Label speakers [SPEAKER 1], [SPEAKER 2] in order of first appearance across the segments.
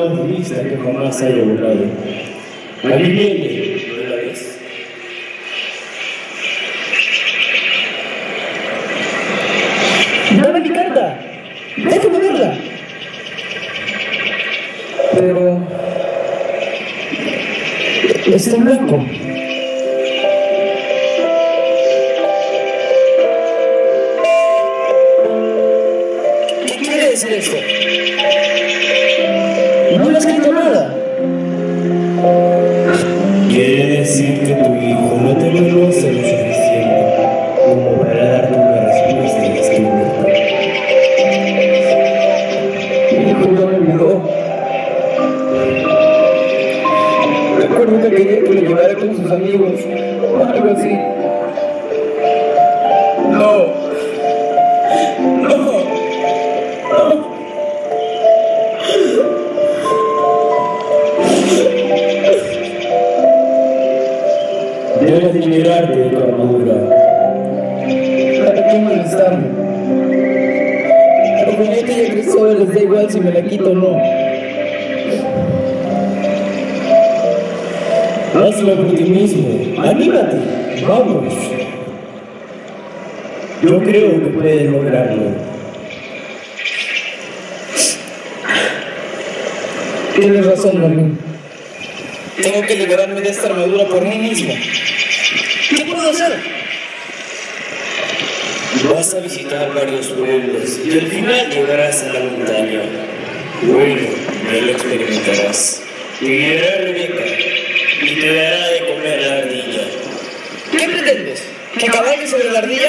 [SPEAKER 1] más lista que jamás haya volado. Aquí viene, ¿no la ves?
[SPEAKER 2] ¡Dame mi carta! ¡Déjame verla! Pero... está en blanco. ¿Qué quiere decir esto? No le he escrito nada.
[SPEAKER 1] Quiere decir que tu hijo no te conoce lo suficiente como para darte una respuesta y escribirte.
[SPEAKER 2] Mi hijo no me olvidó. Recuerdo que quería que lo llevara con sus amigos o algo así. No.
[SPEAKER 1] Debes de liberarte de tu armadura.
[SPEAKER 2] ¿Para qué molestarme? Como ya que ya creció, les da igual si me la quito o no.
[SPEAKER 1] Hazlo por ti mismo. ¡Anímate! ¡Vamos! Yo creo que puedes lograrlo.
[SPEAKER 2] Tienes razón, Merlín. Tengo que liberarme de esta armadura por mí mismo. ¿Qué puedo hacer?
[SPEAKER 1] Vas a visitar varios pueblos y al final llegarás a la montaña. Bueno, ya lo experimentarás. Te guiará Rebeca y te dará de comer la ardilla.
[SPEAKER 2] ¿Qué pretendes? ¿Que cabalgue sobre la ardilla?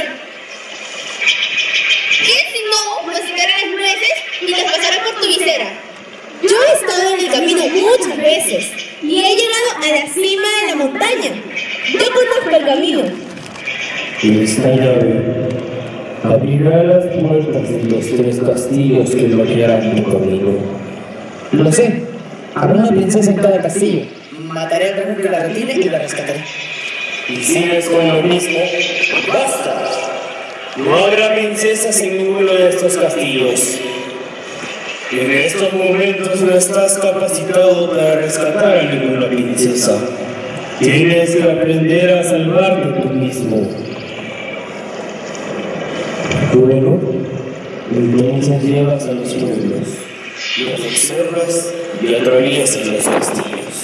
[SPEAKER 3] ¿Qué si no? Masticará las nueces y las pasará por tu visera. Yo he estado en el camino muchas veces y he llegado a la cima de la montaña. Yo conozco el camino.
[SPEAKER 1] Y esta llave abrirá las puertas de los 3 castillos que bloquearán tu camino.
[SPEAKER 2] Lo sé. Habrá una princesa en cada castillo. Mataré al dragón que la retire y la rescataré.
[SPEAKER 1] Y sigues con lo mismo. ¡Basta! No habrá princesas en ninguno de estos castillos. En estos momentos no estás capacitado para rescatar a ninguna princesa. Tienes que aprender a salvarte tú mismo. Bueno, entonces llegas a los pueblos, los observas y atraviesas los castillos.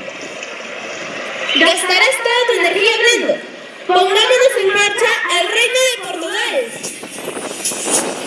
[SPEAKER 3] Gastarás toda tu energía hablando. Pongámonos en marcha al reino de Portugal.